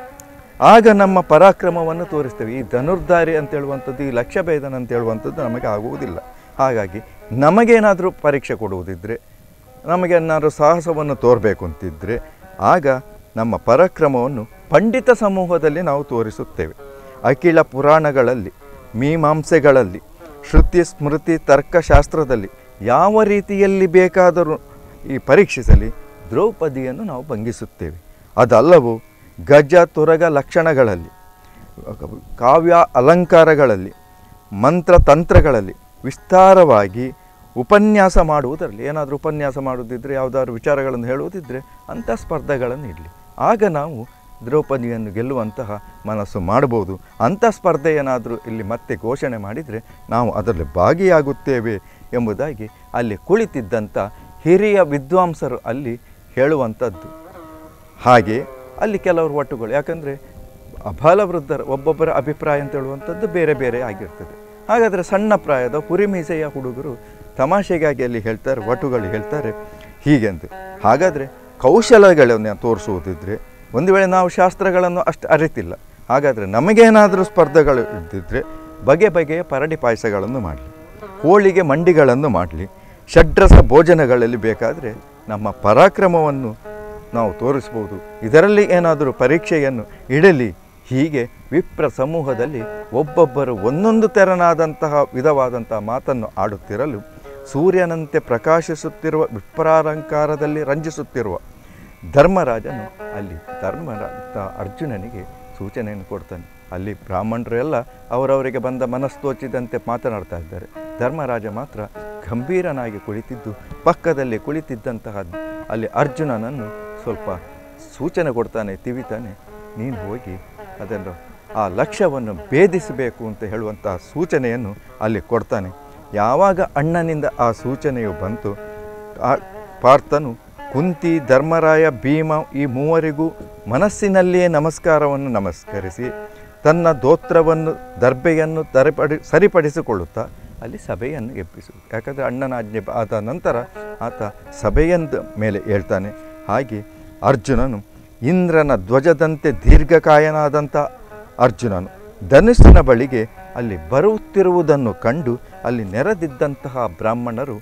ಆಗ ನಮ್ಮ ಪರಾಕ್ರಮವನ್ನು ತೋರಿಸ್ತೇವೆ. ಈ ಧನುರ್ಧಾರಿ ಅಂತೇಳುವಂಥದ್ದು, ಈ ಲಕ್ಷ್ಯಭೇದನ ಅಂತೇಳುವಂಥದ್ದು ನಮಗೆ ಆಗುವುದಿಲ್ಲ. ಹಾಗಾಗಿ ನಮಗೇನಾದರೂ ಪರೀಕ್ಷೆ ಕೊಡುವುದಿದ್ದರೆ, ನಮಗೇನಾದರೂ ಸಾಹಸವನ್ನು ತೋರಬೇಕು ಅಂತಿದ್ದರೆ, ಆಗ ನಮ್ಮ ಪರಾಕ್ರಮವನ್ನು ಪಂಡಿತ ಸಮೂಹದಲ್ಲಿ ನಾವು ತೋರಿಸುತ್ತೇವೆ. ಅಖಿಲ ಪುರಾಣಗಳಲ್ಲಿ, ಮೀಮಾಂಸೆಗಳಲ್ಲಿ, ಶ್ರುತಿ ಸ್ಮೃತಿ ತರ್ಕಶಾಸ್ತ್ರದಲ್ಲಿ ಯಾವ ರೀತಿಯಲ್ಲಿ ಬೇಕಾದರೂ ಈ ಪರೀಕ್ಷಿಸಲಿ ದ್ರೌಪದಿಯನ್ನು ನಾವು ಭಂಗಿಸುತ್ತೇವೆ. ಅದಲ್ಲವೂ ಗಜ ತುರಗ ಲಕ್ಷಣಗಳಲ್ಲಿ, ಕಾವ್ಯ ಅಲಂಕಾರಗಳಲ್ಲಿ, ಮಂತ್ರತಂತ್ರಗಳಲ್ಲಿ ವಿಸ್ತಾರವಾಗಿ ಉಪನ್ಯಾಸ ಮಾಡುವುದರಲ್ಲಿ, ಏನಾದರೂ ಉಪನ್ಯಾಸ ಮಾಡುವುದಿದ್ದರೆ, ಯಾವುದಾದ್ರು ವಿಚಾರಗಳನ್ನು ಹೇಳುವುದಿದ್ದರೆ ಅಂಥ ಸ್ಪರ್ಧೆಗಳನ್ನು ಇಡಲಿ. ಆಗ ನಾವು ದ್ರೌಪದಿಯನ್ನು ಗೆಲ್ಲುವಂತಹ ಮನಸ್ಸು ಮಾಡಬಹುದು. ಅಂಥ ಸ್ಪರ್ಧೆ ಏನಾದರೂ ಇಲ್ಲಿ ಮತ್ತೆ ಘೋಷಣೆ ಮಾಡಿದರೆ ನಾವು ಅದರಲ್ಲಿ ಭಾಗಿಯಾಗುತ್ತೇವೆ ಎಂಬುದಾಗಿ ಅಲ್ಲಿ ಕುಳಿತಿದ್ದಂಥ ಹಿರಿಯ ವಿದ್ವಾಂಸರು ಅಲ್ಲಿ ಹೇಳುವಂಥದ್ದು. ಹಾಗೆ ಅಲ್ಲಿ ಕೆಲವರು ಒಟ್ಟುಗಳು, ಯಾಕಂದರೆ ಅಬಾಲವೃದ್ಧರ ಒಬ್ಬೊಬ್ಬರ ಅಭಿಪ್ರಾಯ ಅಂತ ಹೇಳುವಂಥದ್ದು ಬೇರೆ ಬೇರೆ ಆಗಿರ್ತದೆ. ಹಾಗಾದರೆ ಸಣ್ಣ ಪ್ರಾಯದ ಹುರಿಮೀಸೆಯ ಹುಡುಗರು ತಮಾಷೆಗಾಗಿ ಅಲ್ಲಿ ಹೇಳ್ತಾರೆ, ಒಟುಗಳು ಹೇಳ್ತಾರೆ ಹೀಗೆಂದು. ಹಾಗಾದರೆ ಕೌಶಲಗಳನ್ನು ತೋರಿಸುವುದಿದ್ದರೆ, ಒಂದು ವೇಳೆ ನಾವು ಶಾಸ್ತ್ರಗಳನ್ನು ಅಷ್ಟು ಅರಿತಿಲ್ಲ, ಹಾಗಾದರೆ ನಮಗೇನಾದರೂ ಸ್ಪರ್ಧೆಗಳು ಇದ್ದಿದ್ದರೆ ಬಗೆ ಬಗೆಯ ಪರಡಿ ಪಾಯಸಗಳನ್ನು ಮಾಡಲಿ, ಹೋಳಿಗೆ ಮಂಡಿಗಳನ್ನು ಮಾಡಲಿ, ಷಡ್ರಸ ಭೋಜನಗಳಲ್ಲಿ ಬೇಕಾದರೆ ನಮ್ಮ ಪರಾಕ್ರಮವನ್ನು ನಾವು ತೋರಿಸ್ಬೋದು, ಇದರಲ್ಲಿ ಏನಾದರೂ ಪರೀಕ್ಷೆಯನ್ನು ಇಡಲಿ. ಹೀಗೆ ವಿಪ್ರ ಸಮೂಹದಲ್ಲಿ ಒಬ್ಬೊಬ್ಬರು ಒಂದೊಂದು ತೆರನಾದಂತಹ ವಿಧವಾದಂತಹ ಮಾತನ್ನು ಆಡುತ್ತಿರಲು ಸೂರ್ಯನಂತೆ ಪ್ರಕಾಶಿಸುತ್ತಿರುವ ವಿಪ್ರಾಲಂಕಾರದಲ್ಲಿ ರಂಜಿಸುತ್ತಿರುವ ಧರ್ಮರಾಜನು ಅಲ್ಲಿ ಅರ್ಜುನನಿಗೆ ಸೂಚನೆಯನ್ನು ಕೊಡ್ತಾನೆ. ಅಲ್ಲಿ ಬ್ರಾಹ್ಮಣರೆಲ್ಲ ಅವರವರಿಗೆ ಬಂದ ಮನಸ್ತೋಚಿದಂತೆ ಮಾತನಾಡ್ತಾ ಇದ್ದಾರೆ. ಧರ್ಮರಾಜ ಮಾತ್ರ ಗಂಭೀರನಾಗಿ ಕುಳಿತಿದ್ದು ಪಕ್ಕದಲ್ಲಿ ಕುಳಿತಿದ್ದಂತಹ ಅಲ್ಲಿ ಅರ್ಜುನನನ್ನು ಸ್ವಲ್ಪ ಸೂಚನೆ ಕೊಡ್ತಾನೆ, ತಿವಿತಾನೆ. ನೀನು ಹೋಗಿ ಅದನ್ನು ಆ ಲಕ್ಷ್ಯವನ್ನು ಭೇದಿಸಬೇಕು ಅಂತ ಹೇಳುವಂತಹ ಸೂಚನೆಯನ್ನು ಅಲ್ಲಿ ಕೊಡ್ತಾನೆ. ಯಾವಾಗ ಅಣ್ಣನಿಂದ ಆ ಸೂಚನೆಯು ಬಂತು, ಆ ಪಾರ್ಥನು ಕುಂತಿ, ಧರ್ಮರಾಯ, ಭೀಮ ಈ ಮೂವರಿಗೂ ಮನಸ್ಸಿನಲ್ಲಿಯೇ ನಮಸ್ಕರಿಸಿ ತನ್ನ ದೋತ್ರವನ್ನು ದರ್ಬೆಯನ್ನು ಸರಿಪಡಿಸಿಕೊಳ್ಳುತ್ತಾ ಅಲ್ಲಿ ಸಭೆಯನ್ನು ಎಬ್ಬಿಸುವುದು. ಯಾಕಂದರೆ ಅಣ್ಣನ ಆಜ್ಞೆ ಆದ ನಂತರ ಆತ ಸಭೆಯಂದ ಮೇಲೆ ಹೇಳ್ತಾನೆ. ಹಾಗೆ ಅರ್ಜುನನು ಇಂದ್ರನ ಧ್ವಜದಂತೆ ದೀರ್ಘಕಾಯನಾದಂಥ ಅರ್ಜುನನು ಧನುಸ್ಸಿನ ಬಳಿಗೆ ಅಲ್ಲಿ ಬರುತ್ತಿರುವುದನ್ನು ಕಂಡು ಅಲ್ಲಿ ನೆರೆದಿದ್ದಂತಹ ಬ್ರಾಹ್ಮಣರು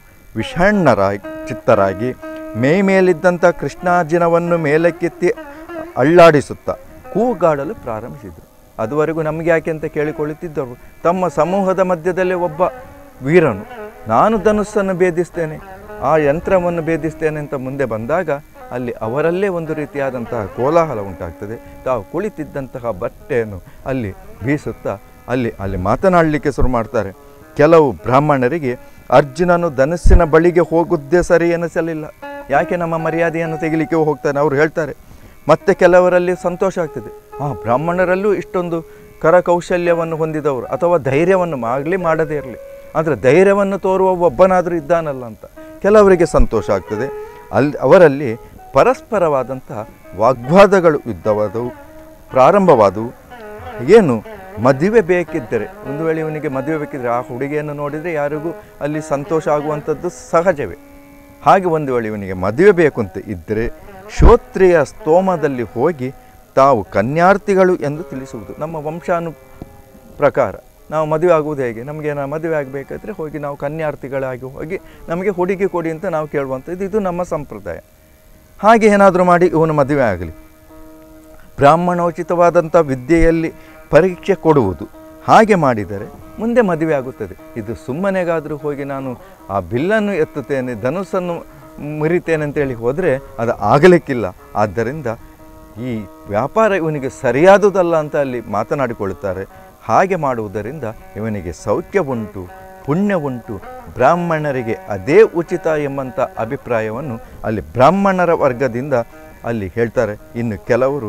ಚಿತ್ತರಾಗಿ ಮೇಲಿದ್ದಂಥ ಕೃಷ್ಣಾರ್ಜುನವನ್ನು ಮೇಲಕ್ಕೆತ್ತಿ ಅಳ್ಳಾಡಿಸುತ್ತಾ ಕೂಗಾಡಲು ಪ್ರಾರಂಭಿಸಿದರು. ಅದುವರೆಗೂ ನಮಗೆ ಯಾಕೆ ಅಂತ ಕೇಳಿಕೊಳ್ಳುತ್ತಿದ್ದರು. ತಮ್ಮ ಸಮೂಹದ ಮಧ್ಯದಲ್ಲೇ ಒಬ್ಬ ವೀರನು ನಾನು ಧನುಸ್ಸನ್ನು ಭೇದಿಸ್ತೇನೆ, ಆ ಯಂತ್ರವನ್ನು ಭೇದಿಸ್ತೇನೆ ಅಂತ ಮುಂದೆ ಬಂದಾಗ ಅಲ್ಲಿ ಅವರಲ್ಲೇ ಒಂದು ರೀತಿಯಾದಂತಹ ಕೋಲಾಹಲ ಉಂಟಾಗ್ತದೆ. ತಾವು ಕುಳಿತಿದ್ದಂತಹ ಬಟ್ಟೆಯನ್ನು ಅಲ್ಲಿ ಬೀಸುತ್ತಾ ಅಲ್ಲಿ ಮಾತನಾಡಲಿಕ್ಕೆ ಶುರು ಮಾಡ್ತಾರೆ. ಕೆಲವು ಬ್ರಾಹ್ಮಣರಿಗೆ ಅರ್ಜುನನು ಧನುಸ್ಸಿನ ಬಳಿಗೆ ಹೋಗುವುದೇ ಸರಿ ಎನಿಸಲಿಲ್ಲ. ಯಾಕೆ ನಮ್ಮ ಮರ್ಯಾದೆಯನ್ನು ತೆಗಿಲಿಕ್ಕೆ ಹೋಗ್ತಾನೆ ಅವರು ಹೇಳ್ತಾರೆ. ಮತ್ತೆ ಕೆಲವರಲ್ಲಿ ಸಂತೋಷ ಆಗ್ತದೆ, ಬ್ರಾಹ್ಮಣರಲ್ಲೂ ಇಷ್ಟೊಂದು ಕರಕೌಶಲ್ಯವನ್ನು ಹೊಂದಿದವರು ಅಥವಾ ಧೈರ್ಯವನ್ನು ಮಾಡದೇ ಇರಲಿ, ಆದರೆ ಧೈರ್ಯವನ್ನು ತೋರುವ ಒಬ್ಬನಾದರೂ ಇದ್ದಾನಲ್ಲ ಅಂತ ಕೆಲವರಿಗೆ ಸಂತೋಷ ಆಗ್ತದೆ. ಅವರಲ್ಲಿ ಪರಸ್ಪರವಾದಂತಹ ವಾಗ್ವಾದಗಳು ಯುದ್ಧವಾದವು ಪ್ರಾರಂಭವಾದವು. ಏನು ಮದುವೆ ಬೇಕಿದ್ದರೆ, ಒಂದು ವೇಳೆ ಇವನಿಗೆ ಮದುವೆ ಬೇಕಿದ್ದರೆ ಆ ಹುಡುಗಿಯನ್ನು ನೋಡಿದರೆ ಯಾರಿಗೂ ಅಲ್ಲಿ ಸಂತೋಷ ಆಗುವಂಥದ್ದು ಸಹಜವೇ. ಹಾಗೆ ಒಂದು ವೇಳೆ ಇವನಿಗೆ ಮದುವೆ ಬೇಕು ಅಂತ ಇದ್ದರೆ ಶ್ರೋತ್ರಿಯ ಸ್ತೋಮದಲ್ಲಿ ಹೋಗಿ ತಾವು ಕನ್ಯಾರ್ಥಿಗಳು ಎಂದು ತಿಳಿಸುವುದು. ನಮ್ಮ ವಂಶಾನು ಪ್ರಕಾರ ನಾವು ಮದುವೆ ಆಗುವುದು ಹೇಗೆ, ನಮಗೆ ಮದುವೆ ಆಗಬೇಕಾದ್ರೆ ಹೋಗಿ ನಾವು ಕನ್ಯಾರ್ಥಿಗಳಾಗಿ ಹೋಗಿ ನಮಗೆ ಹುಡುಗಿ ಕೊಡಿ ಅಂತ ನಾವು ಕೇಳುವಂಥದ್ದು, ಇದು ನಮ್ಮ ಸಂಪ್ರದಾಯ. ಹಾಗೆ ಏನಾದರೂ ಮಾಡಿ ಇವನು ಮದುವೆ ಆಗಲಿ. ಬ್ರಾಹ್ಮಣೋಚಿತವಾದಂಥ ವಿದ್ಯೆಯಲ್ಲಿ ಪರೀಕ್ಷೆ ಕೊಡುವುದು, ಹಾಗೆ ಮಾಡಿದರೆ ಮುಂದೆ ಮದುವೆ ಆಗುತ್ತದೆ. ಇದು ಸುಮ್ಮನೆಗಾದರೂ ಹೋಗಿ ನಾನು ಆ ಬಿಲ್ಲನ್ನು ಎತ್ತುತ್ತೇನೆ, ಧನುಸ್ಸನ್ನು ಮುರಿತೇನೆ ಅಂತೇಳಿ ಹೋದರೆ ಅದು ಆಗಲಿಕ್ಕಿಲ್ಲ. ಆದ್ದರಿಂದ ಈ ವ್ಯಾಪಾರ ಇವನಿಗೆ ಸರಿಯಾದುದಲ್ಲ ಅಂತ ಅಲ್ಲಿ ಮಾತನಾಡಿಕೊಳ್ಳುತ್ತಾರೆ. ಹಾಗೆ ಮಾಡುವುದರಿಂದ ಇವನಿಗೆ ಸೌಖ್ಯವುಂಟು, ಪುಣ್ಯವುಂಟು, ಬ್ರಾಹ್ಮಣರಿಗೆ ಅದೇ ಉಚಿತ ಎಂಬಂಥ ಅಭಿಪ್ರಾಯವನ್ನು ಅಲ್ಲಿ ಬ್ರಾಹ್ಮಣರ ವರ್ಗದಿಂದ ಅಲ್ಲಿ ಹೇಳ್ತಾರೆ. ಇನ್ನು ಕೆಲವರು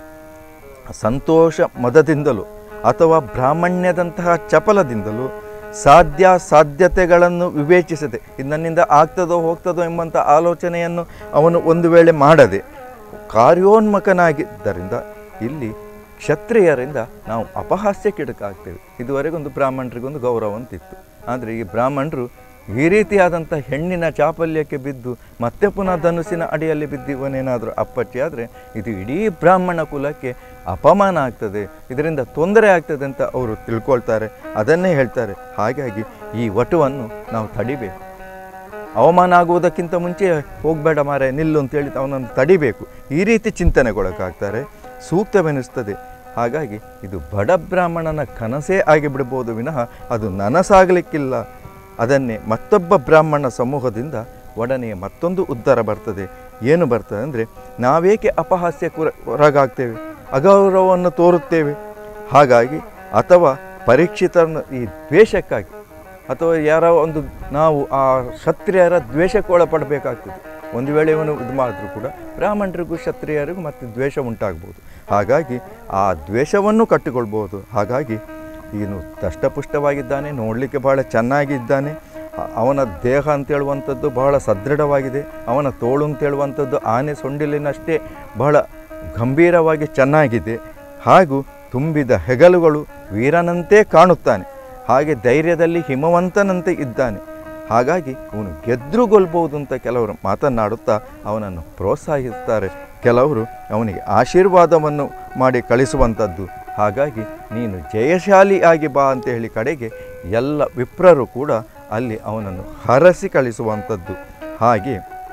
ಸಂತೋಷ ಮದದಿಂದಲೂ ಅಥವಾ ಬ್ರಾಹ್ಮಣ್ಯದಂತಹ ಚಪಲದಿಂದಲೂ ಸಾಧ್ಯತೆಗಳನ್ನು ವಿವೇಚಿಸದೆ ಇದು ನನ್ನಿಂದ ಆಗ್ತದೋ ಹೋಗ್ತದೋ ಎಂಬಂಥ ಆಲೋಚನೆಯನ್ನು ಅವನು ಒಂದು ವೇಳೆ ಮಾಡದೆ ಕಾರ್ಯೋನ್ಮುಖನಾಗಿದ್ದರಿಂದ ಇಲ್ಲಿ ಕ್ಷತ್ರಿಯರಿಂದ ನಾವು ಅಪಹಾಸ್ಯಕ್ಕಿಡಕಾಗ್ತೇವೆ. ಇದುವರೆಗೊಂದು ಬ್ರಾಹ್ಮಣರಿಗೊಂದು ಗೌರವ ಅಂತಿತ್ತು. ಆದರೆ ಈ ಬ್ರಾಹ್ಮಣರು ಈ ರೀತಿಯಾದಂಥ ಹೆಣ್ಣಿನ ಚಾಪಲ್ಯಕ್ಕೆ ಬಿದ್ದು ಮತ್ತೆ ಪುನಃ ಧನುಸಿನ ಅಡಿಯಲ್ಲಿ ಬಿದ್ದು ಇವನೇನಾದರೂ ಅಪ್ಪಚ್ಚಿ ಆದರೆ ಇದು ಇಡೀ ಬ್ರಾಹ್ಮಣ ಕುಲಕ್ಕೆ ಅಪಮಾನ ಆಗ್ತದೆ, ಇದರಿಂದ ತೊಂದರೆ ಆಗ್ತದೆ ಅಂತ ಅವರು ತಿಳ್ಕೊಳ್ತಾರೆ. ಅದನ್ನೇ ಹೇಳ್ತಾರೆ. ಹಾಗಾಗಿ ಈ ವಟುವನ್ನು ನಾವು ತಡಿಬೇಕು. ಅವಮಾನ ಆಗುವುದಕ್ಕಿಂತ ಮುಂಚೆ ಹೋಗಬೇಡ ಮಾರೆ ನಿಲ್ಲು ಅಂತೇಳಿ ಅವನನ್ನು ತಡಿಬೇಕು. ಈ ರೀತಿ ಚಿಂತನೆಗೊಳಗಾಗ್ತಾರೆ. ಸೂಕ್ತವೆನಿಸ್ತದೆ. ಹಾಗಾಗಿ ಇದು ಬಡ ಬ್ರಾಹ್ಮಣನ ಕನಸೇ ಆಗಿಬಿಡ್ಬೋದು ವಿನಃ ಅದು ನನಸಾಗಲಿಕ್ಕಿಲ್ಲ. ಅದನ್ನೇ ಮತ್ತೊಬ್ಬ ಬ್ರಾಹ್ಮಣ ಸಮೂಹದಿಂದ ಒಡನೆಯ ಮತ್ತೊಂದು ಉದ್ಧಾರ ಬರ್ತದೆ. ಏನು ಬರ್ತದೆ ಅಂದರೆ, ನಾವೇಕೆ ಅಪಹಾಸ್ಯಕ್ಕೆ ಹೊರಗಾಗ್ತೇವೆ, ಅಗೌರವವನ್ನು ತೋರುತ್ತೇವೆ. ಹಾಗಾಗಿ ಅಥವಾ ಪರೀಕ್ಷಿತರನ್ನು ಈ ದ್ವೇಷಕ್ಕಾಗಿ ಅಥವಾ ಯಾರೋ ಒಂದು ನಾವು ಆ ಕ್ಷತ್ರಿಯರ ದ್ವೇಷಕ್ಕೆ ಒಳಪಡಬೇಕಾಗ್ತದೆ. ಒಂದು ವೇಳೆ ಇವನು ಇದು ಮಾಡಿದ್ರೂ ಕೂಡ ಬ್ರಾಹ್ಮಣರಿಗೂ ಕ್ಷತ್ರಿಯರಿಗೂ ಮತ್ತು ದ್ವೇಷ ಉಂಟಾಗ್ಬೋದು. ಹಾಗಾಗಿ ಆ ದ್ವೇಷವನ್ನು ಕಟ್ಟಿಕೊಳ್ಬೋದು. ಹಾಗಾಗಿ ಇವನು ದಷ್ಟಪುಷ್ಟವಾಗಿದ್ದಾನೆ, ನೋಡಲಿಕ್ಕೆ ಬಹಳ ಚೆನ್ನಾಗಿದ್ದಾನೆ. ಅವನ ದೇಹ ಅಂತೇಳುವಂಥದ್ದು ಬಹಳ ಸದೃಢವಾಗಿದೆ. ಅವನ ತೋಳು ಅಂತೇಳುವಂಥದ್ದು ಆನೆ ಸೊಂಡಿಲಿನಷ್ಟೇ ಬಹಳ ಗಂಭೀರವಾಗಿ ಚೆನ್ನಾಗಿದೆ. ಹಾಗೂ ತುಂಬಿದ ಹೆಗಲುಗಳು ವೀರನಂತೆ ಕಾಣುತ್ತಾನೆ. ಹಾಗೆ ಧೈರ್ಯದಲ್ಲಿ ಹಿಮವಂತನಂತೆ ಇದ್ದಾನೆ. ಹಾಗಾಗಿ ಅವನು ಗೆದ್ದುಗೊಳ್ಬೋದು ಅಂತ ಕೆಲವರು ಮಾತನಾಡುತ್ತಾ ಅವನನ್ನು ಪ್ರೋತ್ಸಾಹಿಸುತ್ತಾರೆ. ಕೆಲವರು ಅವನಿಗೆ ಆಶೀರ್ವಾದವನ್ನು ಮಾಡಿ ಕಳಿಸುವಂಥದ್ದು. ಹಾಗಾಗಿ ನೀನು ಜಯಶಾಲಿಯಾಗಿ ಬಾ ಅಂತ ಹೇಳಿ ಕಡೆಗೆ ಎಲ್ಲ ವಿಪ್ರರು ಕೂಡ ಅಲ್ಲಿ ಅವನನ್ನು ಹರಸಿ ಕಳಿಸುವಂಥದ್ದು. ಹಾಗೆ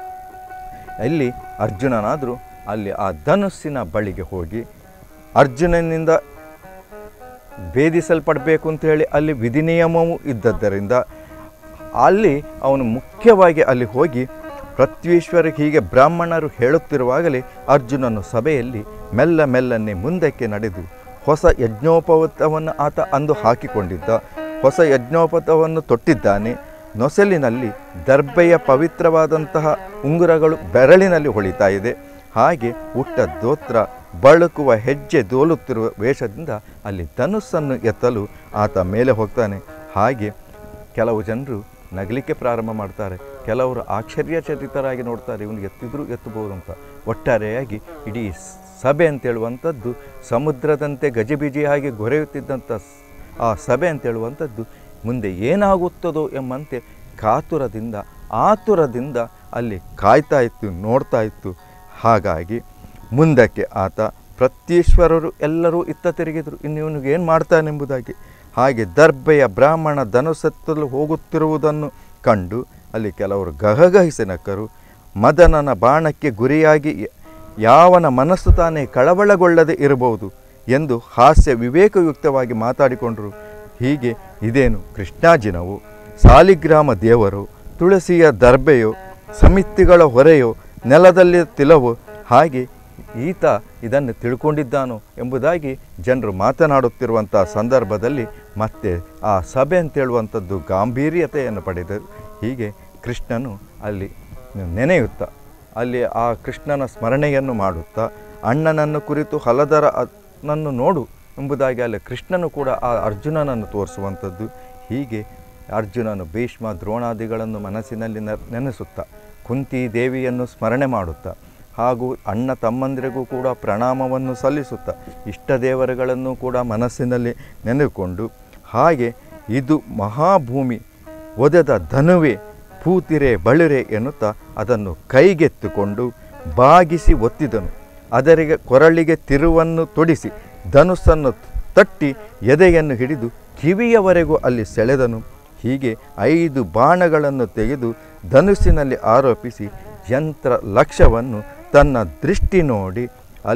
ಅಲ್ಲಿ ಅರ್ಜುನನಾದರೂ ಅಲ್ಲಿ ಆ ಧನುಸ್ಸಿನ ಬಳಿಗೆ ಹೋಗಿ ಅರ್ಜುನನಿಂದ ಭೇದಿಸಲ್ಪಡಬೇಕು ಅಂತ ಹೇಳಿ ಅಲ್ಲಿ ವಿಧಿ ನಿಯಮವೂ ಇದ್ದದ್ದರಿಂದ ಅಲ್ಲಿ ಅವನು ಮುಖ್ಯವಾಗಿ ಅಲ್ಲಿ ಹೋಗಿ ಪೃಥ್ವೀಶ್ವರಿಗೆ ಹೀಗೆ ಬ್ರಾಹ್ಮಣರು ಹೇಳುತ್ತಿರುವಾಗಲೇ ಅರ್ಜುನನು ಸಭೆಯಲ್ಲಿ ಮೆಲ್ಲನೆ ಮುಂದಕ್ಕೆ ನಡೆದು ಹೊಸ ಯಜ್ಞೋಪವೀತವನ್ನು ಆತ ಅಂದು ಹಾಕಿಕೊಂಡಿದ್ದ. ಹೊಸ ಯಜ್ಞೋಪವೀತವನ್ನು ತೊಟ್ಟಿದ್ದಾನೆ. ನೊಸಲಿನಲ್ಲಿ ದರ್ಬೆಯ ಪವಿತ್ರವಾದಂತಹ ಉಂಗುರಗಳು ಬೆರಳಿನಲ್ಲಿ ಹೊಳಿತಾ ಇದೆ. ಹಾಗೆ ಉಟ್ಟ ದೋತ್ರ ಬಳುಕುವ ಹೆಜ್ಜೆ ದೋಲುತ್ತಿರುವ ವೇಷದಿಂದ ಅಲ್ಲಿ ಧನುಸ್ಸನ್ನು ಎತ್ತಲು ಆತ ಮೇಲೆ ಹೋಗ್ತಾನೆ. ಹಾಗೆ ಕೆಲವು ಜನರು ನಗಲಿಕ್ಕೆ ಪ್ರಾರಂಭ ಮಾಡ್ತಾರೆ, ಕೆಲವರು ಆಶ್ಚರ್ಯಚಕಿತರಾಗಿ ನೋಡ್ತಾರೆ, ಇವನು ಎತ್ತಿದ್ರೂ ಎತ್ತಬಹುದು ಅಂತ. ಒಟ್ಟಾರೆಯಾಗಿ ಇಡೀ ಸಭೆ ಅಂತೇಳುವಂಥದ್ದು ಸಮುದ್ರದಂತೆ ಗಜಿಬಿಜಿಯಾಗಿ ಗೊರೆಯುತ್ತಿದ್ದಂಥ ಆ ಸಭೆ ಅಂತೇಳುವಂಥದ್ದು ಮುಂದೆ ಏನಾಗುತ್ತದೋ ಎಂಬಂತೆ ಕಾತುರದಿಂದ ಆತುರದಿಂದ ಅಲ್ಲಿ ಕಾಯ್ತಾ ಇತ್ತು, ನೋಡ್ತಾ ಇತ್ತು. ಹಾಗಾಗಿ ಮುಂದಕ್ಕೆ ಆತ ಪೃಥ್ವೀಶ್ವರರು ಎಲ್ಲರೂ ಇತ್ತ ತಿರುಗಿದರು, ಇನ್ನು ಇವನಿಗೆ ಏನು ಮಾಡ್ತಾನೆಂಬುದಾಗಿ. ಹಾಗೆ ದರ್ಬೆಯ ಬ್ರಾಹ್ಮಣ ಧನುಸ್ಸೆತ್ತಲು ಹೋಗುತ್ತಿರುವುದನ್ನು ಕಂಡು ಅಲ್ಲಿ ಕೆಲವರು ಗಹಗಹಿಸಿ ನಕ್ಕರು. ಮದನನ ಬಾಣಕ್ಕೆ ಗುರಿಯಾಗಿ ಯಾವನ ಮನಸ್ಸು ತಾನೇ ಕಳವಳಗೊಳ್ಳದೆ ಇರಬಹುದು ಎಂದು ಹಾಸ್ಯ ವಿವೇಕಯುಕ್ತವಾಗಿ ಮಾತಾಡಿಕೊಂಡರು. ಹೀಗೆ ಇದೇನು ಕೃಷ್ಣಾಜಿನವು, ಸಾಲಿಗ್ರಾಮ ದೇವರು, ತುಳಸಿಯ ದರ್ಬೆಯೋ, ಸಮಿತಿಗಳ ಹೊರೆಯೋ, ನೆಲದಲ್ಲಿ ತಿಲವೋ, ಹಾಗೆ ಈತ ಇದನ್ನು ತಿಳ್ಕೊಂಡಿದ್ದಾನೋ ಎಂಬುದಾಗಿ ಜನರು ಮಾತನಾಡುತ್ತಿರುವಂಥ ಸಂದರ್ಭದಲ್ಲಿ ಮತ್ತೆ ಆ ಸಭೆ ಅಂತೇಳುವಂಥದ್ದು ಗಾಂಭೀರ್ಯತೆಯನ್ನು ಪಡೆದರು. ಹೀಗೆ ಕೃಷ್ಣನು ಅಲ್ಲಿ ನೆನೆಯುತ್ತಾ ಅಲ್ಲಿ ಆ ಕೃಷ್ಣನ ಸ್ಮರಣೆಯನ್ನು ಮಾಡುತ್ತಾ ಅಣ್ಣನನ್ನು ಕುರಿತು ಹಲದರನನ್ನು ನೋಡು ಎಂಬುದಾಗಿ ಅಲ್ಲಿ ಕೃಷ್ಣನು ಕೂಡ ಆ ಅರ್ಜುನನನ್ನು ತೋರಿಸುವಂಥದ್ದು. ಹೀಗೆ ಅರ್ಜುನನು ಭೀಷ್ಮ ದ್ರೋಣಾದಿಗಳನ್ನು ಮನಸ್ಸಿನಲ್ಲಿ ನೆನೆಸುತ್ತಾ ಕುಂತಿ ದೇವಿಯನ್ನು ಸ್ಮರಣೆ ಮಾಡುತ್ತಾ ಹಾಗೂ ಅಣ್ಣ ತಮ್ಮಂದಿರಿಗೂ ಕೂಡ ಪ್ರಣಾಮವನ್ನು ಸಲ್ಲಿಸುತ್ತಾ ಇಷ್ಟ ದೇವರುಗಳನ್ನು ಕೂಡ ಮನಸ್ಸಿನಲ್ಲಿ ನೆನೆದುಕೊಂಡು ಹಾಗೆ ಇದು ಮಹಾಭೂಮಿ ಒದೆದ ಧನುವೆ ಪೂತಿರೆ ಬಳಿರೆ ಎನ್ನುತ್ತಾ ಅದನ್ನು ಕೈಗೆತ್ತಿಕೊಂಡು ಬಾಗಿಸಿ ಒತ್ತಿದನು. ಅದರಿಗೆ ಕೊರಳಿಗೆ ತಿರುವನ್ನು ತೊಡಿಸಿ ಧನುಸ್ಸನ್ನು ತಟ್ಟಿ ಎದೆಯನ್ನು ಹಿಡಿದು ಕಿವಿಯವರೆಗೂ ಅಲ್ಲಿ ಸೆಳೆದನು. ಹೀಗೆ 5 ಬಾಣಗಳನ್ನು ತೆಗೆದು ಧನುಸ್ಸಿನಲ್ಲಿ ಆರೋಪಿಸಿ ಯಂತ್ರ ಲಕ್ಷ್ಯವನ್ನು ತನ್ನ ದೃಷ್ಟಿ ನೋಡಿ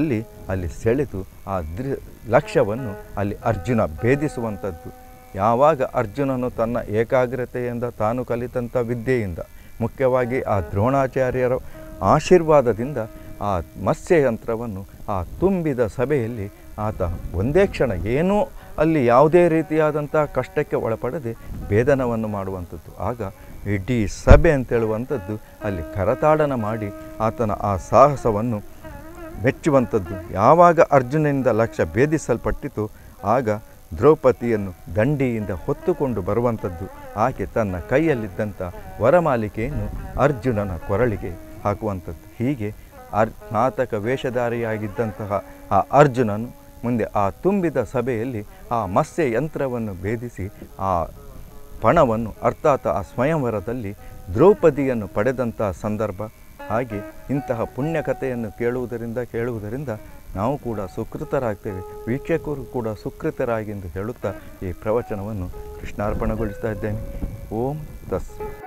ಅಲ್ಲಿ ಸೆಳೆದು ಆ ಲಕ್ಷ್ಯವನ್ನು ಅಲ್ಲಿ ಅರ್ಜುನ ಭೇದಿಸುವಂಥದ್ದು. ಯಾವಾಗ ಅರ್ಜುನನು ತನ್ನ ಏಕಾಗ್ರತೆಯಿಂದ ತಾನು ಕಲಿತಂಥ ವಿದ್ಯೆಯಿಂದ ಮುಖ್ಯವಾಗಿ ಆ ದ್ರೋಣಾಚಾರ್ಯರ ಆಶೀರ್ವಾದದಿಂದ ಆ ಮತ್ಸ್ಯಯಂತ್ರವನ್ನು ಆ ತುಂಬಿದ ಸಭೆಯಲ್ಲಿ ಆತ ಒಂದೇ ಕ್ಷಣ ಏನೂ ಅಲ್ಲಿ ಯಾವುದೇ ರೀತಿಯಾದಂಥ ಕಷ್ಟಕ್ಕೆ ಒಳಪಡದೆ ಭೇದನವನ್ನು ಮಾಡುವಂಥದ್ದು. ಆಗ ಇಡೀ ಸಭೆ ಅಂತೇಳುವಂಥದ್ದು ಅಲ್ಲಿ ಕರತಾಡನ ಮಾಡಿ ಆತನ ಆ ಸಾಹಸವನ್ನು ಮೆಚ್ಚುವಂಥದ್ದು. ಯಾವಾಗ ಅರ್ಜುನನಿಂದ ಲಕ್ಷ್ಯ ಭೇದಿಸಲ್ಪಟ್ಟಿತು ಆಗ ದ್ರೌಪದಿಯನ್ನು ದಂಡಿಯಿಂದ ಹೊತ್ತುಕೊಂಡು ಬರುವಂಥದ್ದು. ಆಕೆ ತನ್ನ ಕೈಯಲ್ಲಿದ್ದಂಥ ವರಮಾಲಿಕೆಯನ್ನು ಅರ್ಜುನನ ಕೊರಳಿಗೆ ಹಾಕುವಂಥದ್ದು. ಹೀಗೆ ನಾಟಕ ವೇಷಧಾರಿಯಾಗಿದ್ದಂತಹ ಆ ಅರ್ಜುನನು ಮುಂದೆ ಆ ತುಂಬಿದ ಸಭೆಯಲ್ಲಿ ಆ ಮತ್ಸ್ಯ ಯಂತ್ರವನ್ನು ಭೇದಿಸಿ ಆ ಪಣವನ್ನು ಅರ್ಥಾತ್ ಆ ಸ್ವಯಂವರದಲ್ಲಿ ದ್ರೌಪದಿಯನ್ನು ಪಡೆದಂಥ ಸಂದರ್ಭ. ಹಾಗೆ ಇಂತಹ ಪುಣ್ಯಕಥೆಯನ್ನು ಕೇಳುವುದರಿಂದ ನಾವು ಕೂಡ ಸುಕೃತರಾಗ್ತೇವೆ, ವೀಕ್ಷಕರು ಕೂಡ ಸುಕೃತರಾಗಿ ಎಂದು ಹೇಳುತ್ತಾ ಈ ಪ್ರವಚನವನ್ನು ಕೃಷ್ಣಾರ್ಪಣೆಗೊಳಿಸ್ತಾ ಇದ್ದೇನೆ. ಓಂ ತಸ್.